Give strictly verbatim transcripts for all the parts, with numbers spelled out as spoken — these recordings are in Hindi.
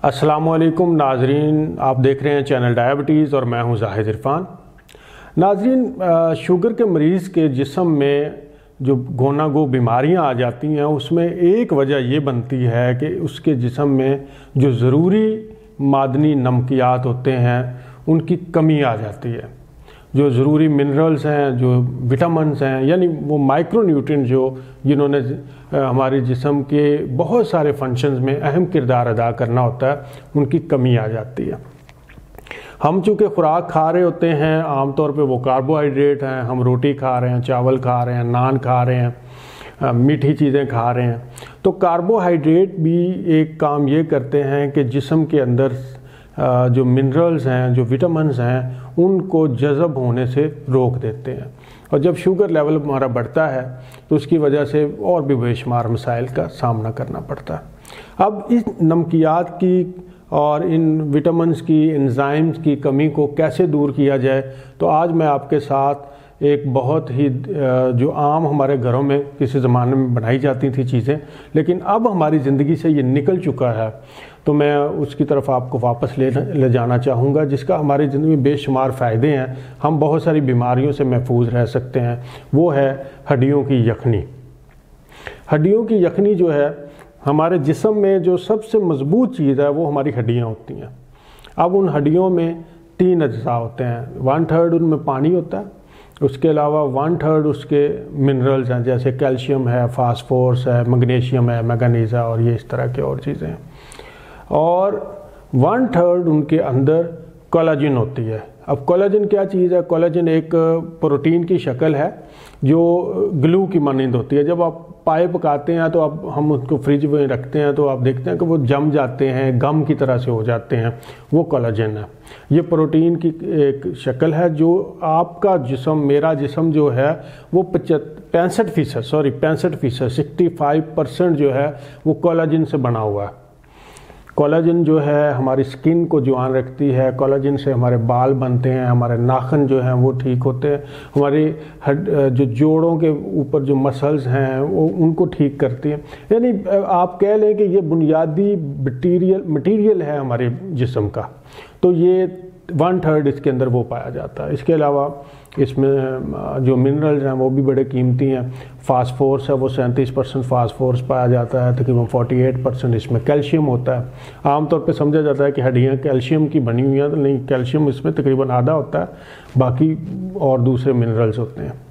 अस्सलामुअलैकुम नाजरीन, आप देख रहे हैं चैनल डायबिटीज़ और मैं हूं जाहिद इरफान। नाजरीन, शुगर के मरीज़ के जिस्म में जो गोना गो बीमारियां आ जाती हैं उसमें एक वजह ये बनती है कि उसके जिस्म में जो ज़रूरी मादनी नमकियात होते हैं उनकी कमी आ जाती है। जो ज़रूरी मिनरल्स हैं, जो विटामिन्स हैं, यानी वो माइक्रो न्यूट्रिएंट जो जिन्होंने हमारे जिस्म के बहुत सारे फंक्शंस में अहम किरदार अदा करना होता है, उनकी कमी आ जाती है। हम चूँकि खुराक खा रहे होते हैं, आमतौर पे वो कार्बोहाइड्रेट हैं, हम रोटी खा रहे हैं, चावल खा रहे हैं, नान खा रहे हैं, मीठी चीज़ें खा रहे हैं, तो कार्बोहाइड्रेट भी एक काम ये करते हैं कि जिस्म के अंदर जो मिनरल्स हैं, जो विटामिन्स हैं, उनको जज़ब होने से रोक देते हैं। और जब शुगर लेवल हमारा बढ़ता है तो उसकी वजह से और भी बेशुमार मसाइल का सामना करना पड़ता है। अब इस नमकियात की और इन विटामिन्स की, एंजाइम्स की कमी को कैसे दूर किया जाए, तो आज मैं आपके साथ एक बहुत ही जो आम हमारे घरों में किसी ज़माने में बनाई जाती थी चीज़ें, लेकिन अब हमारी ज़िंदगी से ये निकल चुका है, तो मैं उसकी तरफ आपको वापस ले ले जाना चाहूँगा, जिसका हमारी ज़िंदगी में बेशुमार फ़ायदे हैं। हम बहुत सारी बीमारियों से महफूज रह सकते हैं। वो है हड्डियों की यखनी। हड्डियों की यखनी जो है, हमारे जिस्म में जो सबसे मज़बूत चीज़ है वो हमारी हड्डियाँ होती हैं। अब उन हड्डियों में तीन अज्जा होते हैं। वन थर्ड उनमें पानी होता है, उसके अलावा वन थर्ड उसके मिनरल्स हैं, जैसे कैल्शियम है, फास्फोरस है, मैग्नीशियम है, मैंगनीज है, और ये इस तरह की और चीज़ें हैं। और वन थर्ड उनके अंदर कोलेजन होती है। अब कोलेजन क्या चीज़ है? कोलेजन एक प्रोटीन की शक्ल है जो ग्लू की मानंद होती है। जब आप पाए पकाते हैं तो अब हम उसको फ्रिज में रखते हैं तो आप देखते हैं कि वो जम जाते हैं, गम की तरह से हो जाते हैं, वो कोलेजन है। ये प्रोटीन की एक शक्ल है जो आपका जिस्म, मेरा जिस्म जो है वो पैंसठ फीसद सॉरी पैंसठ फीसद सिक्सटी फाइव परसेंट जो है वो कोलेजन से बना हुआ है। कोलेजन जो है हमारी स्किन को जवान रखती है, कोलेजन से हमारे बाल बनते हैं, हमारे नाखून जो हैं वो ठीक होते हैं, हमारे हड जो जोड़ों के ऊपर जो मसल्स हैं वो उनको ठीक करती हैं। यानी आप कह लें कि ये बुनियादी मटीरियल मटीरियल है हमारे जिस्म का, तो ये वन थर्ड इसके अंदर वो पाया जाता है। इसके अलावा इसमें जो मिनरल्स हैं वो भी बड़े कीमती हैं। फास्फोरस है, वो सैंतीस परसेंट फास्फोरस पाया जाता है, तकरीबन अड़तालीस परसेंट इसमें कैल्शियम होता है। आमतौर पे समझा जाता है कि हड्डियाँ कैल्शियम की बनी हुई हैं, तो नहीं, कैल्शियम इसमें तकरीबन आधा होता है, बाकी और दूसरे मिनरल्स होते हैं।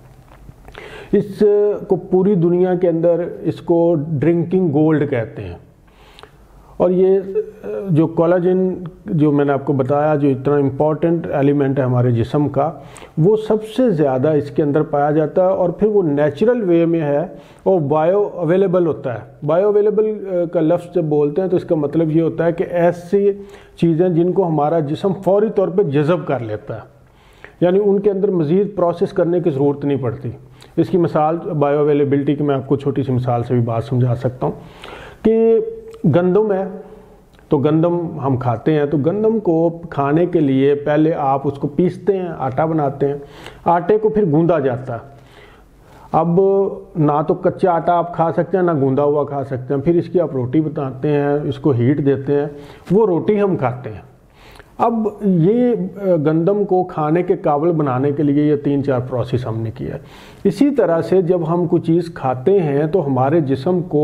इसको पूरी दुनिया के अंदर इसको ड्रिंकिंग गोल्ड कहते हैं। और ये जो कोलेजन जो मैंने आपको बताया, जो इतना इम्पॉर्टेंट एलिमेंट है हमारे जिस्म का, वो सबसे ज़्यादा इसके अंदर पाया जाता है। और फिर वो नेचुरल वे में है और बायो अवेलेबल होता है। बायो अवेलेबल का लफ्ज़ जब बोलते हैं तो इसका मतलब ये होता है कि ऐसी चीज़ें जिनको हमारा जिस्म फौरी तौर पे जज़ब कर लेता है, यानी उनके अंदर मज़ीद प्रोसेस करने की ज़रूरत नहीं पड़ती। इसकी मिसाल बायो अवेलेबिलिटी की मैं आपको छोटी सी मिसाल से भी बात समझा सकता हूँ कि गंदम है, तो गंदम हम खाते हैं, तो गंदम को खाने के लिए पहले आप उसको पीसते हैं, आटा बनाते हैं, आटे को फिर गूंदा जाता है। अब ना तो कच्चा आटा आप खा सकते हैं, ना गूंदा हुआ खा सकते हैं। फिर इसकी आप रोटी बनाते हैं, इसको हीट देते हैं, वो रोटी हम खाते हैं। अब ये गंदम को खाने के काबिल बनाने के लिए ये तीन चार प्रोसेस हमने किया है। इसी तरह से जब हम कोई चीज़ खाते हैं तो हमारे जिस्म को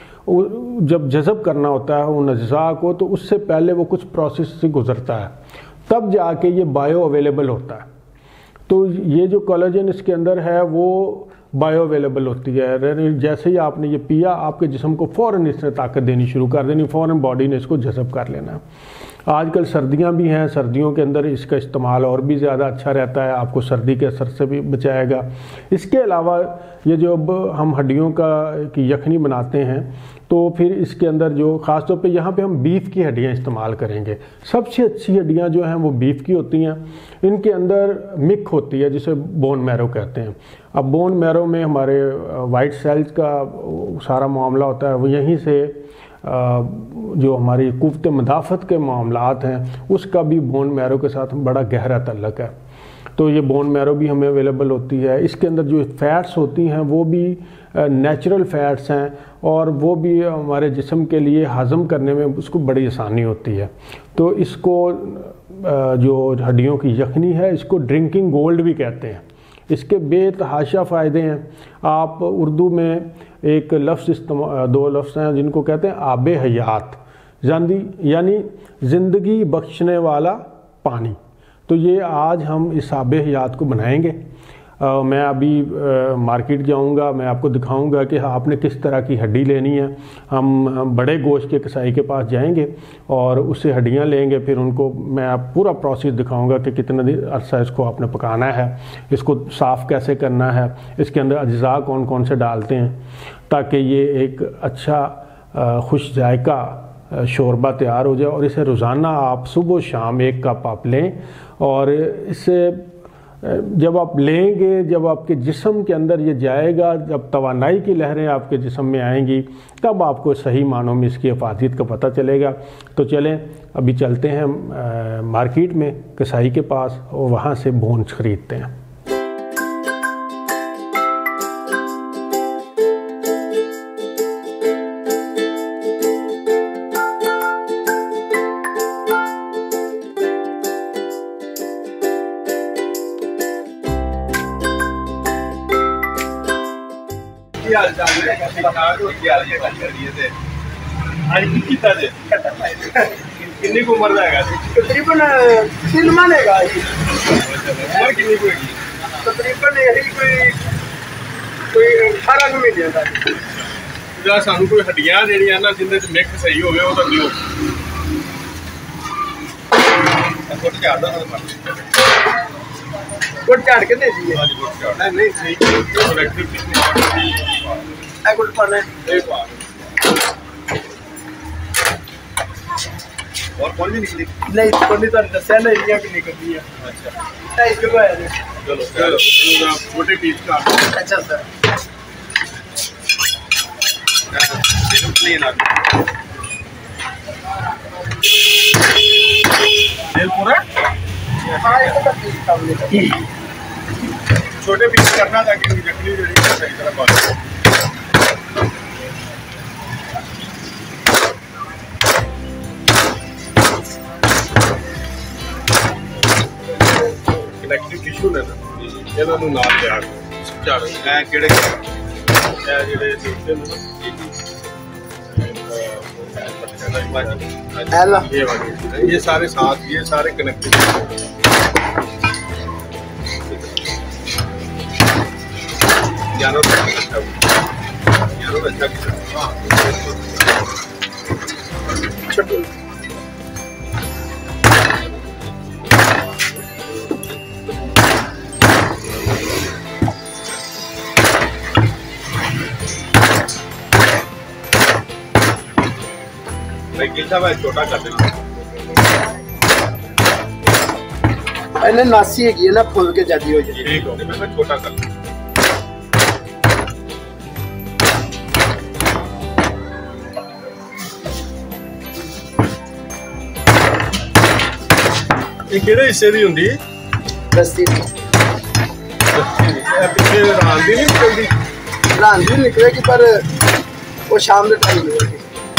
जब जज़ब करना होता है उन अज्जा को, तो उससे पहले वो कुछ प्रोसेस से गुजरता है, तब जाके ये बायो अवेलेबल होता है। तो ये जो कोलेजन इसके अंदर है वो बायो अवेलेबल होती है। जैसे ही आपने ये पिया, आपके जिस्म को फ़ौरन इसने ताकत देनी शुरू कर देनी, फ़ौरन बॉडी ने इसको जज़ब कर लेना है। आजकल सर्दियां भी हैं, सर्दियों के अंदर इसका इस्तेमाल और भी ज़्यादा अच्छा रहता है, आपको सर्दी के असर से भी बचाएगा। इसके अलावा ये जो अब हम हड्डियों का की यखनी बनाते हैं, तो फिर इसके अंदर जो ख़ास तौर पे यहाँ पे हम बीफ की हड्डियाँ इस्तेमाल करेंगे। सबसे अच्छी हड्डियाँ जो हैं वो बीफ की होती हैं। इनके अंदर मिक होती है जिसे बोन मैरो कहते हैं। अब बोन मैरो में हमारे वाइट सेल्स का सारा मामला होता है, वो यहीं से जो हमारी कुव्वत मदाफ़त के मामलात हैं उसका भी बोन मैरो के साथ बड़ा गहरा तल्लक है। तो ये बोन मैरो भी हमें अवेलेबल होती है। इसके अंदर जो फ़ैट्स होती हैं वो भी नेचुरल फ़ैट्स हैं और वो भी हमारे जिस्म के लिए हज़म करने में उसको बड़ी आसानी होती है। तो इसको जो हड्डियों की यखनी है इसको ड्रिंकिंग गोल्ड भी कहते हैं। इसके बेतहाशा फ़ायदे हैं। आप उर्दू में एक लफ्ज़ इस्तेमाल दो लफ्ज़ हैं जिनको कहते हैं आबे हयात, यानी ज़िंदगी बख्शने वाला पानी। तो ये आज हम इस आबे हयात को बनाएंगे। आ, मैं अभी आ, मार्केट जाऊंगा, मैं आपको दिखाऊंगा कि आपने किस तरह की हड्डी लेनी है। हम, हम बड़े गोश्त के कसाई के पास जाएंगे और उससे हड्डियां लेंगे, फिर उनको मैं आप पूरा प्रोसेस दिखाऊंगा कि कितना अरसा इसको आपने पकाना है, इसको साफ़ कैसे करना है, इसके अंदर अज्जा कौन कौन से डालते हैं, ताकि ये एक अच्छा खुश जायका शोरबा तैयार हो जाए। और इसे रोज़ाना आप सुबह शाम एक कप आप लें और इससे जब आप लेंगे, जब आपके जिस्म के अंदर ये जाएगा, जब तवानाई की लहरें आपके जिस्म में आएंगी, तब आपको सही मानों में इसकी अफादियत का पता चलेगा। तो चलें अभी चलते हैं आ, मार्केट में कसाई के पास और वहाँ से बोन्स ख़रीदते हैं। हाल चाल है की हाल के गल करिए ते आज की कीता जे कितनी उम्र दा हैगा तकरीबन तीन महीने का जी। उम्र कितनी होगी तकरीबन यही कोई कोई अठारह महीने का। जरा सानू कोई हड्डियां जेड़ियां ना जिंदे च मिक्स सही होवे ओ दसियो। गुट झाड़ दा गुट झाड़ के दे दिए। हां जी गुट झाड़ नहीं सही प्रोडक्टिव ए गुट पाना ए पा और कौन नहीं निकली नहीं कोनी तो दसया नहीं है कि निकलती है। अच्छा ढाई किलो है जी। चलो चलो छोटे पीस का। अच्छा सर क्लीन आ तेल पूरा हाँ एक पीस कम ले छोटे पीस करना ताकि जखनी जो सही तरह बन कनेक्टिव टिश्यू ने ना ਇਹਨਾਂ ਨੂੰ ਨਾਲ ਤਿਆਰ ਝਾੜ ਐ ਕਿਹੜੇ ਇਹ ਜਿਹੜੇ ਦੂਸਰੇ ਨੇ हेलो ये वाले ये सारे साथ ये सारे कनेक्टेड यारो अच्छा यारो अच्छा हां छोटू छोटा कर देना पहले नासी है ना फूल के जल्दी हो जाए। ठीक हो गया मैं छोटा कर ये केड़े हिस्से दी हुंदी दस्ती पिछले रात दी नहीं निकलदी रात दी निकलेगी पर वो शाम के टाइम निकलेगी।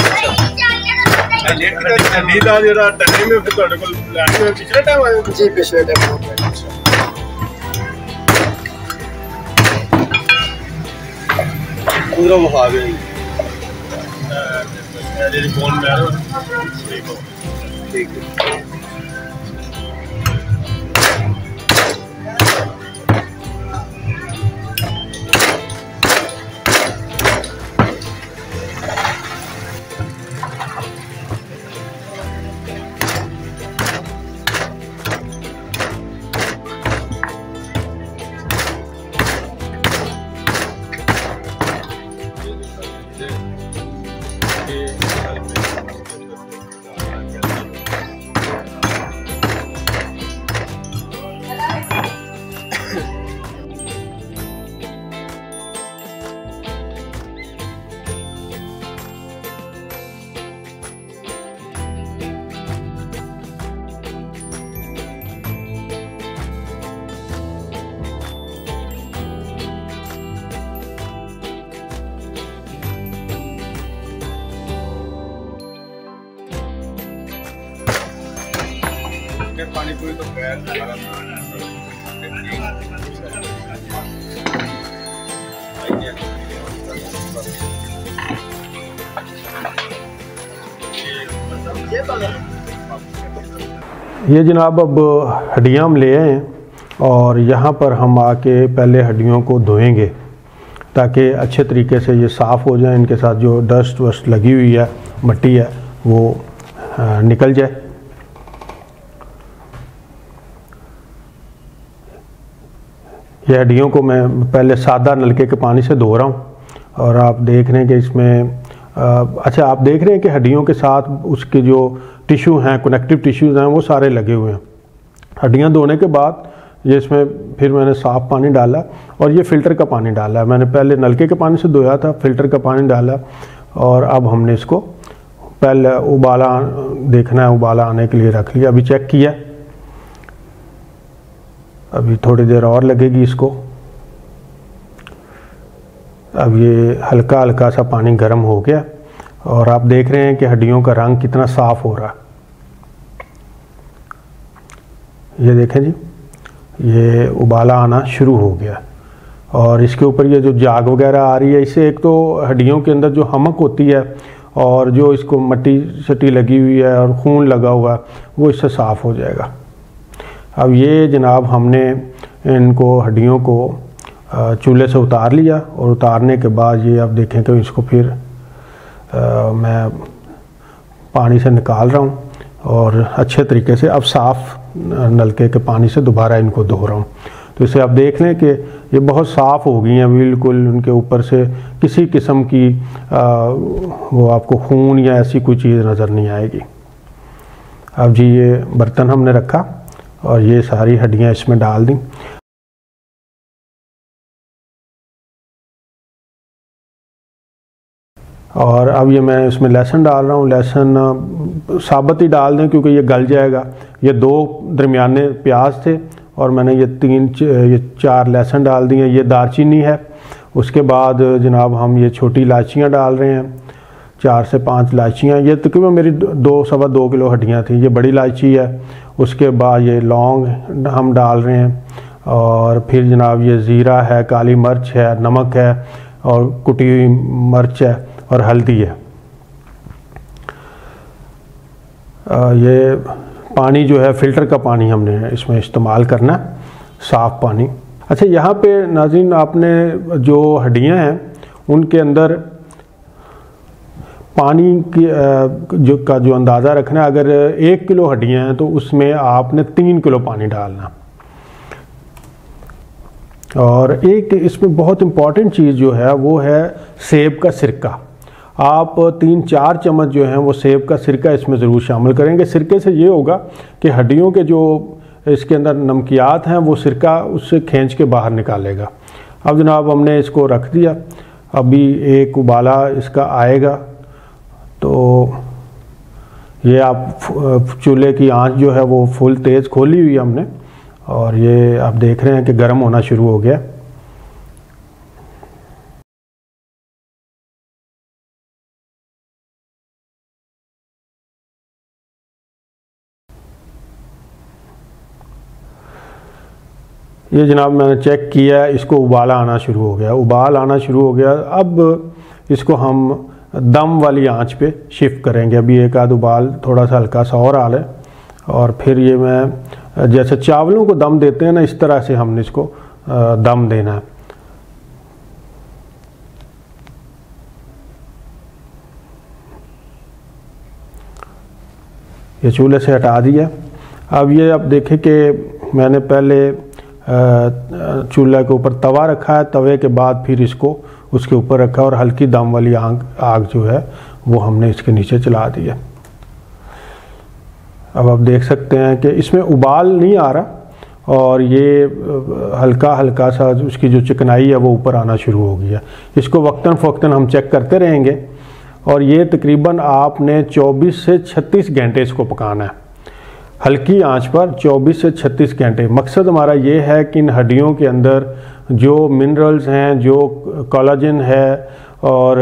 ठंडी का जो टने में पिछले टाइम आया जी पिछले टाइम पूरा बहा गई बोन मैरो ठीक है। के पानी पूरी तो गैर हमारा ये जनाब अब हड्डियाँ हम ले आए हैं और यहाँ पर हम आके पहले हड्डियों को धोएंगे ताकि अच्छे तरीके से ये साफ़ हो जाए, इनके साथ जो डस्ट वस्ट लगी हुई है, मिट्टी है, वो निकल जाए। ये हड्डियों को मैं पहले सादा नलके के पानी से धो रहा हूँ और आप देख रहे हैं कि इसमें अच्छा आप देख रहे हैं कि हड्डियों के साथ उसके जो टिश्यू हैं, कनेक्टिव टिश्यूज़ हैं, वो सारे लगे हुए हैं। हड्डियाँ धोने के बाद ये इसमें फिर मैंने साफ़ पानी डाला और ये फ़िल्टर का पानी डाला है। मैंने पहले नलके के पानी से धोया था, फ़िल्टर का पानी डाला और अब हमने इसको पहले उबाला देखना है, उबाला आने के लिए रख लिया। अभी चेक किया, अभी थोड़ी देर और लगेगी इसको। अब ये हल्का हल्का सा पानी गर्म हो गया और आप देख रहे हैं कि हड्डियों का रंग कितना साफ़ हो रहा है। ये देखें जी, ये उबाला आना शुरू हो गया और इसके ऊपर ये जो जाग वगैरह आ रही है, इससे एक तो हड्डियों के अंदर जो हमक होती है और जो इसको मट्टी सटी लगी हुई है और खून लगा हुआ है, वो इससे साफ़ हो जाएगा। अब ये जनाब हमने इनको हड्डियों को चूल्हे से उतार लिया और उतारने के बाद ये आप देखें कि इसको फिर आ, मैं पानी से निकाल रहा हूँ और अच्छे तरीके से अब साफ़ नलके के पानी से दोबारा इनको धो रहा हूँ। तो इसे आप देख लें कि ये बहुत साफ़ हो गई हैं बिल्कुल, उनके ऊपर से किसी किस्म की आ, वो आपको खून या ऐसी कोई चीज़ नज़र नहीं आएगी। अब जी ये बर्तन हमने रखा और ये सारी हड्डियाँ इसमें डाल दी। और अब ये मैं इसमें लहसुन डाल रहा हूँ। लहसुन साबुत ही डाल दें क्योंकि ये गल जाएगा। ये दो दरमियाने प्याज थे और मैंने ये तीन ये चार लहसुन डाल दिए। ये दालचीनी है। उसके बाद जनाब हम ये छोटी इलायचियाँ डाल रहे हैं, चार से पांच इलायचियाँ। ये तकरीबन मेरी दो सवा दो किलो हड्डियाँ थी। ये बड़ी इलायची है। उसके बाद ये लौंग हम डाल रहे हैं और फिर जनाब ये ज़ीरा है, काली मिर्च है, नमक है और कुटी हुई मिर्च है और हल्दी है। आ, ये पानी जो है फ़िल्टर का पानी हमने इसमें इस्तेमाल करना, साफ़ पानी। अच्छा, यहाँ पे नाज़रीन आपने जो हड्डियाँ हैं उनके अंदर पानी की जो का जो अंदाज़ा रखना है। अगर एक किलो हड्डियाँ हैं तो उसमें आपने तीन किलो पानी डालना। और एक इसमें बहुत इम्पॉर्टेंट चीज़ जो है वो है सेब का सिरका। आप तीन चार चम्मच जो हैं वो सेब का सिरका इसमें ज़रूर शामिल करेंगे। सिरके से ये होगा कि हड्डियों के जो इसके अंदर नमकियात हैं वो सिरका उससे खींच के बाहर निकालेगा। अब जनाब हमने इसको रख दिया। अभी एक उबाला इसका आएगा तो ये आप चूल्हे की आंच जो है वो फुल तेज़ खोली हुई है हमने और ये आप देख रहे हैं कि गर्म होना शुरू हो गया। ये जनाब मैंने चेक किया, इसको उबाला आना शुरू हो गया। उबाल आना शुरू हो गया। अब इसको हम दम वाली आंच पे शिफ्ट करेंगे। अभी एक आध उबाल थोड़ा सा हल्का सा और आ ले और फिर ये मैं जैसे चावलों को दम देते हैं ना, इस तरह से हमने इसको दम देना है। ये चूल्हे से हटा दिया। अब ये आप देखें कि मैंने पहले चूल्हे के ऊपर तवा रखा है, तवे के बाद फिर इसको उसके ऊपर रखा और हल्की दम वाली आग आग जो है वो हमने इसके नीचे चला दिया। अब आप देख सकते हैं कि इसमें उबाल नहीं आ रहा और ये हल्का हल्का सा उसकी जो चिकनाई है वो ऊपर आना शुरू हो गया। इसको वक्तन फ़वक्तन हम चेक करते रहेंगे और ये तकरीबन आपने चौबीस से छत्तीस घंटे इसको पकाना है, हल्की आंच पर चौबीस से छत्तीस घंटे। मकसद हमारा ये है कि इन हड्डियों के अंदर जो मिनरल्स हैं, जो कोलाजन है और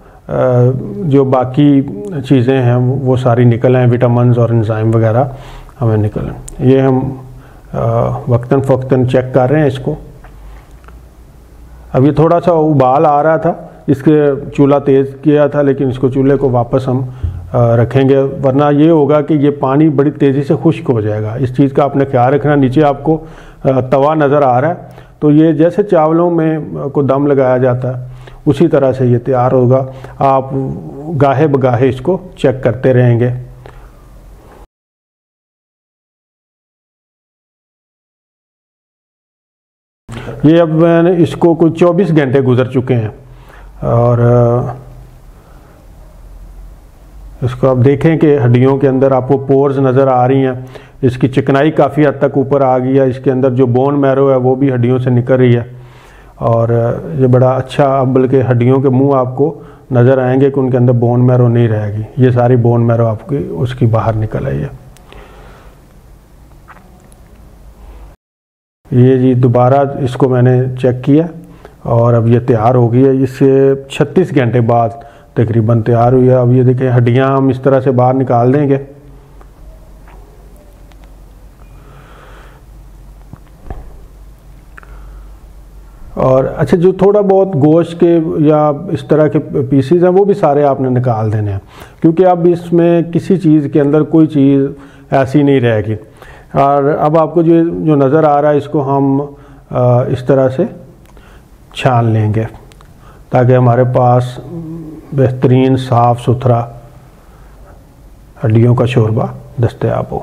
जो बाकी चीज़ें हैं वो सारी निकल आएँ, विटामिन्स और एंजाइम वगैरह हमें निकल। ये हम वक्तन फ़क्तन चेक कर रहे हैं इसको। अब ये थोड़ा सा उबाल आ रहा था, इसके चूल्हा तेज़ किया था, लेकिन इसको चूल्हे को वापस हम रखेंगे, वरना ये होगा कि ये पानी बड़ी तेज़ी से खुश्क हो जाएगा। इस चीज़ का आपने ख्याल रखना। नीचे आपको तवा नज़र आ रहा है, तो ये जैसे चावलों में को दम लगाया जाता है उसी तरह से ये तैयार होगा। आप गाहे बगाहे इसको चेक करते रहेंगे। ये अब मैंने इसको कुछ चौबीस घंटे गुजर चुके हैं और इसको आप देखें कि हड्डियों के अंदर आपको पोर्स नज़र आ रही हैं। इसकी चिकनाई काफ़ी हद तक ऊपर आ गई है। इसके अंदर जो बोन मैरो है वो भी हड्डियों से निकल रही है और ये बड़ा अच्छा, अब बल्कि हड्डियों के मुंह आपको नज़र आएंगे कि उनके अंदर बोन मैरो नहीं रहेगी। ये सारी बोन मैरो आपकी उसकी बाहर निकल आई है। ये जी दोबारा इसको मैंने चेक किया और अब ये तैयार हो गई है। इससे छत्तीस घंटे बाद तकरीबन तैयार हुई है। अब ये देखें, हड्डियां हम इस तरह से बाहर निकाल देंगे। और अच्छा, जो थोड़ा बहुत गोश्त के या इस तरह के पीसीज हैं वो भी सारे आपने निकाल देने हैं, क्योंकि अब इसमें किसी चीज़ के अंदर कोई चीज़ ऐसी नहीं रहेगी। और अब आपको जो जो नज़र आ रहा है इसको हम आ, इस तरह से छान लेंगे ताकि हमारे पास बेहतरीन साफ़ सुथरा हड्डियों का शोरबा दस्तयाब हो।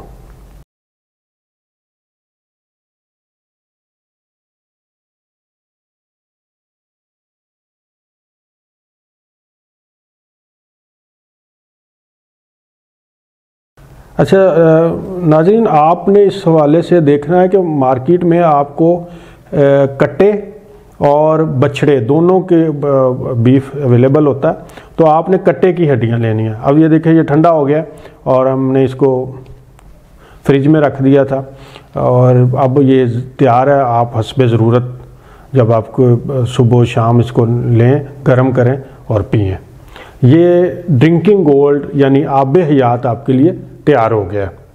अच्छा नाज़रीन, आपने इस हवाले से देखना है कि मार्केट में आपको कट्टे और बछड़े दोनों के बीफ अवेलेबल होता है, तो आपने कट्टे की हड्डियां लेनी है। अब ये देखिए, ये ठंडा हो गया और हमने इसको फ्रिज में रख दिया था और अब ये तैयार है। आप हस्बे ज़रूरत जब आपको सुबह शाम इसको लें, गर्म करें और पिएं। ये ड्रिंकिंग गोल्ड यानी आबे हयात आपके लिए तैयार हो गया।